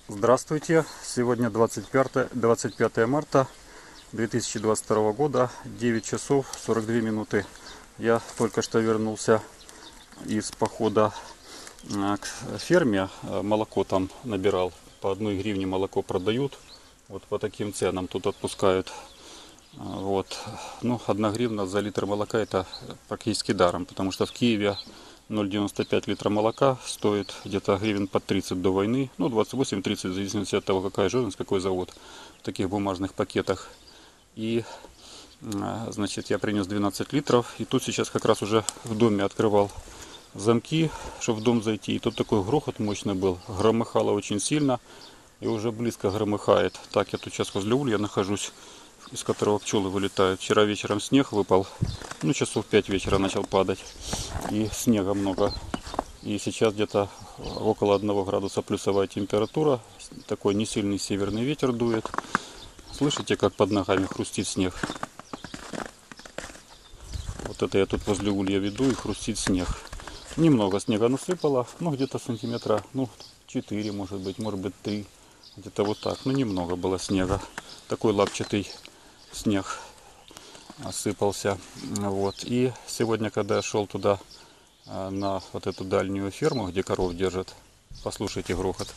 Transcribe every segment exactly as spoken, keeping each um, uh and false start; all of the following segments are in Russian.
Здравствуйте! Сегодня двадцать пятое марта две тысячи двадцать второго года, девять часов сорок две минуты. Я только что вернулся из похода к ферме. Молоко там набирал. По одной гривне молоко продают. Вот по таким ценам тут отпускают. Вот. Ну, одна гривна за литр молока — это практически даром, потому что в Киеве ноль девяносто пять литра молока стоит где-то гривен под тридцать до войны. Ну, двадцать восемь тридцать, в зависимости от того, какая жирность, какой завод, в таких бумажных пакетах. И, значит, я принес двенадцать литров. И тут сейчас как раз уже в доме открывал замки, чтобы в дом зайти. И тут такой грохот мощный был. Громыхало очень сильно. И уже близко громыхает. Так, я тут сейчас возле улья нахожусь, из которого пчелы вылетают. Вчера вечером снег выпал. Ну, часов пять вечера начал падать. И снега много. И сейчас где-то около одного градуса плюсовая температура. Такой не сильный северный ветер дует. Слышите, как под ногами хрустит снег? Вот это я тут возле улья веду, и хрустит снег. Немного снега насыпало. Ну, где-то сантиметра, ну, четыре, может быть, может быть, три. Где-то вот так. Ну, немного было снега. Такой лапчатый снег осыпался. Вот. И сегодня, когда я шел туда, на вот эту дальнюю ферму, где коров держат, послушайте грохот.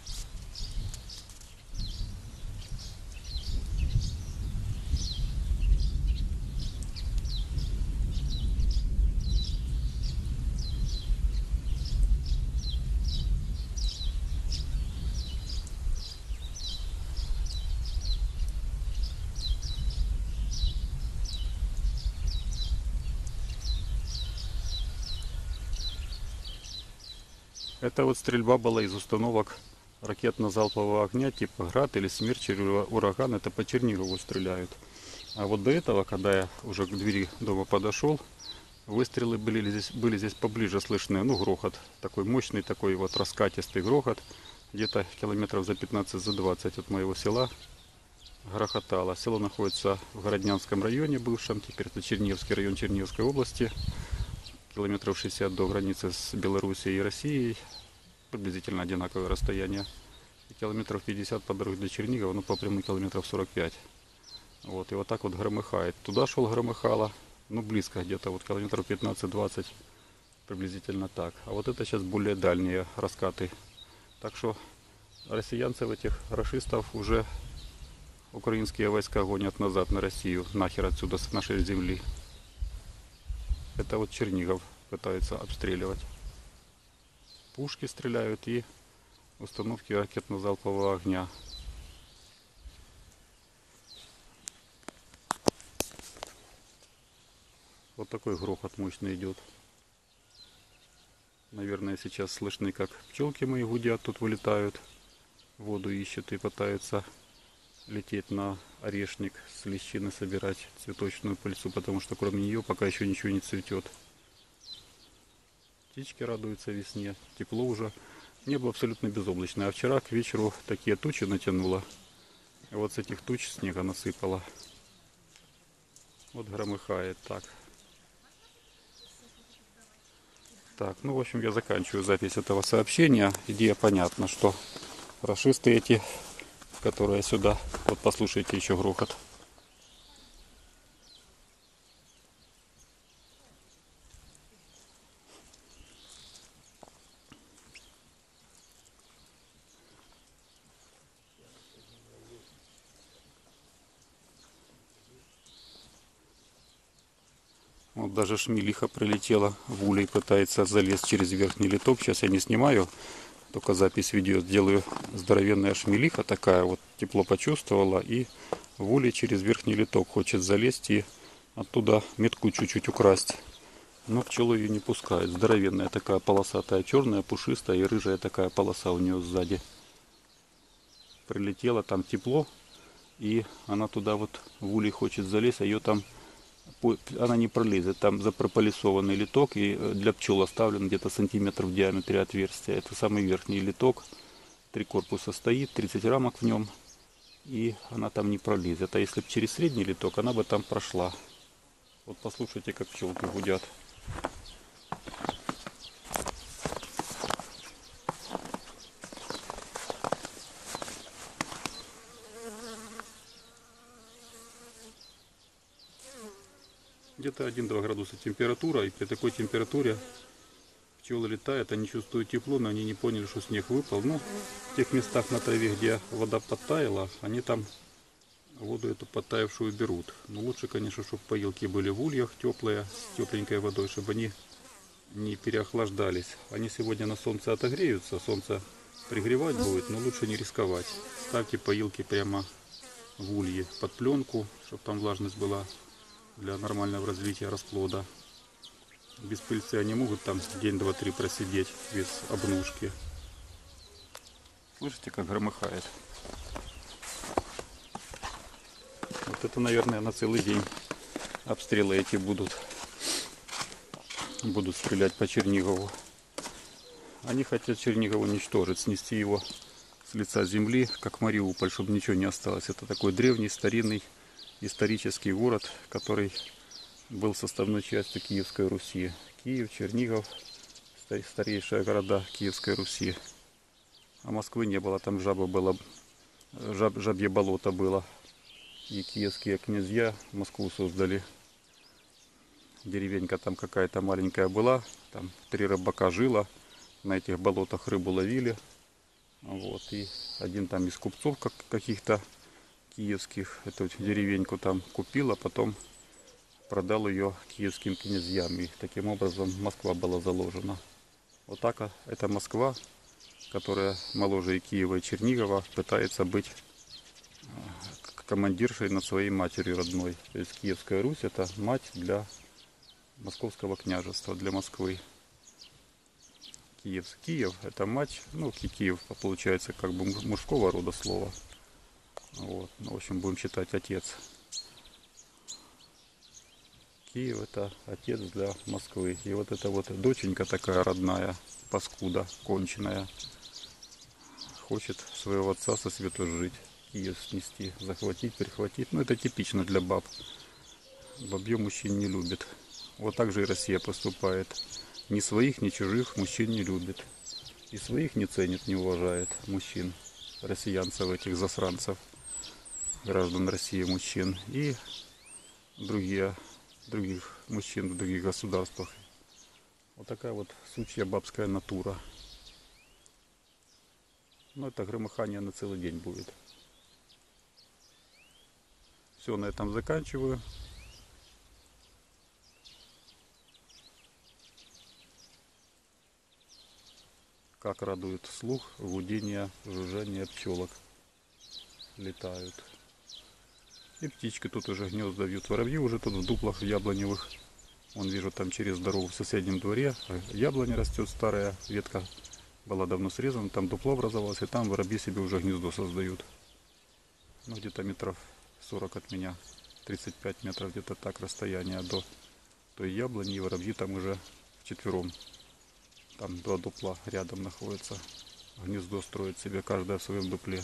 Это вот стрельба была из установок ракетно-залпового огня типа «Град» или «Смерч» или «Ураган». Это по Чернигову стреляют. А вот до этого, когда я уже к двери дома подошел, выстрелы были здесь, были здесь поближе слышны. Ну, грохот такой мощный, такой вот раскатистый грохот. Где-то километров за пятнадцать, за двадцать от моего села грохотало. Село находится в Городнянском районе бывшем. Теперь это Черниговский район Черниговской области. Километров шестьдесят до границы с Белоруссией и Россией. Приблизительно одинаковое расстояние. И километров пятьдесят по дороге до Чернигова, ну по прямой километров сорок пять. Вот, и вот так вот громыхает. Туда шел громыхало, ну близко где-то, вот километров пятнадцать-двадцать, приблизительно так. А вот это сейчас более дальние раскаты. Так что россиянцев, этих рашистов, уже украинские войска гонят назад на Россию, нахер отсюда, с нашей земли. Это вот Чернигов пытаются обстреливать. Пушки стреляют и установки ракетно-залпового огня. Вот такой грохот мощный идет. Наверное, сейчас слышны, как пчелки мои гудят, тут вылетают, воду ищут и пытаются лететь на орешник, с лещины собирать цветочную пыльцу, потому что кроме нее пока еще ничего не цветет. Птички радуются весне, тепло уже. Небо абсолютно безоблачное, а вчера к вечеру такие тучи натянуло. И вот с этих туч снега насыпало. Вот громыхает так. Так, ну в общем я заканчиваю запись этого сообщения. Идея понятна, что рашисты эти, которые сюда, вот послушайте еще грохот. Вот даже шмелиха прилетела в улей, пытается залезть через верхний литок. Сейчас я не снимаю, только запись видео сделаю. Здоровенная шмелиха такая, вот тепло почувствовала и в улей через верхний литок хочет залезть и оттуда метку чуть-чуть украсть. Но пчелы ее не пускают. Здоровенная такая полосатая, черная, пушистая и рыжая такая полоса у нее сзади. Прилетела, там тепло, и она туда вот в улей хочет залезть, а ее там она не пролезет. Там запрополисованный литок, и для пчел оставлен где-то сантиметр в диаметре отверстия. Это самый верхний литок. Три корпуса стоит, тридцать рамок в нем, и она там не пролезет. А если бы через средний литок, она бы там прошла. Вот послушайте, как пчелки гудят. Где-то один-два градуса температура, и при такой температуре пчелы летают, они чувствуют тепло, но они не поняли, что снег выпал. Ну, в тех местах на траве, где вода подтаяла, они там воду эту подтаявшую берут. Но лучше, конечно, чтобы поилки были в ульях теплые, с тепленькой водой, чтобы они не переохлаждались. Они сегодня на солнце отогреются, солнце пригревать будет, но лучше не рисковать. Ставьте поилки прямо в улье под пленку, чтобы там влажность была для нормального развития расплода. Без пыльцы они могут там день, два, три просидеть без обножки. Слышите, как громыхает? Вот это, наверное, на целый день обстрелы эти будут. Будут стрелять по Чернигову. Они хотят Чернигов уничтожить, снести его с лица земли, как Мариуполь, чтобы ничего не осталось. Это такой древний, старинный, исторический город, который был составной частью Киевской Руси. Киев, Чернигов, старейшие города Киевской Руси. А Москвы не было, там жаба была, жаб, жабье болото было. И киевские князья Москву создали. Деревенька там какая-то маленькая была, там три рыбака жило, на этих болотах рыбу ловили. Вот, и один там из купцов как, каких-то киевских эту деревеньку там купил, а потом продал ее киевским князьям. И таким образом Москва была заложена. Вот так эта Москва, которая моложе и Киева, и Чернигова, пытается быть командиршей над своей матерью родной. То есть Киевская Русь — это мать для Московского княжества, для Москвы. Киев, Киев — это мать, ну, Киев получается как бы мужского рода слова. Вот. Ну, в общем, будем считать отец. Киев — это отец для Москвы. И вот эта вот доченька такая родная, паскуда, конченая, хочет своего отца со свету жить, Киев снести, захватить, перехватить. Ну, это типично для баб. Бабье мужчин не любит. Вот так же и Россия поступает. Ни своих, ни чужих мужчин не любит. И своих не ценит, не уважает мужчин, россиянцев, этих засранцев, граждан России мужчин. И другие, других мужчин в других государствах. Вот такая вот сучья бабская натура. Но это громыхание на целый день будет. Все, на этом заканчиваю. Как радует слух гудение, жужжание пчелок. Летают. И птички тут уже гнезда вьют. Воробьи уже тут в дуплах яблоневых. Вон вижу там через дорогу в соседнем дворе. Яблоня растет старая, ветка была давно срезана. Там дупло образовалось, и там воробьи себе уже гнездо создают. Ну, где-то метров сорок от меня. тридцать пять метров где-то так расстояние до той яблони. И воробьи там уже вчетвером. Там два дупла рядом находятся. Гнездо строит себе каждая в своем дупле.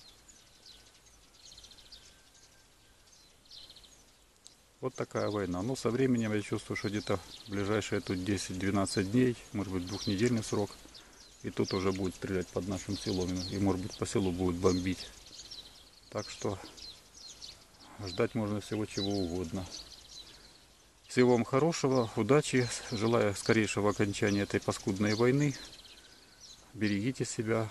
Вот такая война. Но со временем я чувствую, что где-то в ближайшие тут десять-двенадцать дней, может быть двухнедельный срок, и тут уже будет стрелять под нашим селом. И может быть по селу будет бомбить. Так что ждать можно всего чего угодно. Всего вам хорошего, удачи. Желаю скорейшего окончания этой паскудной войны. Берегите себя.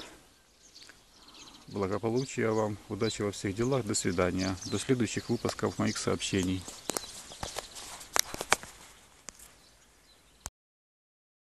Благополучия вам. Удачи во всех делах. До свидания. До следующих выпусков моих сообщений.